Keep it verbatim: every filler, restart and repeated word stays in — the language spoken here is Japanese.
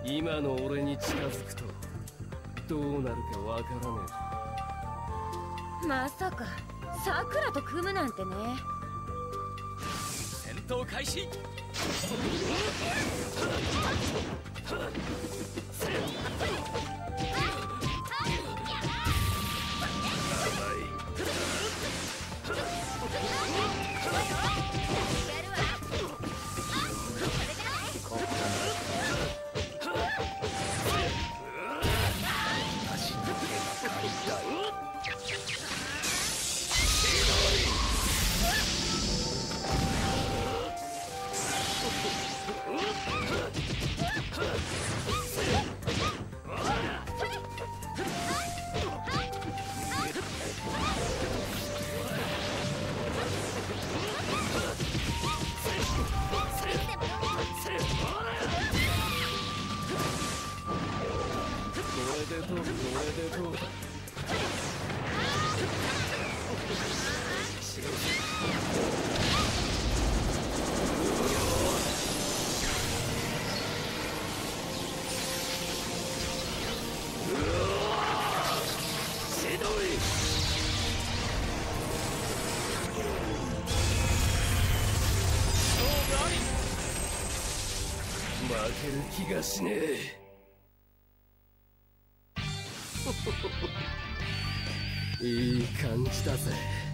今の俺に近づくとどうなるかわからねえ。まさかさくらと組むなんてね。 戦闘開始。負ける気がしねえ。いい感じだぜ。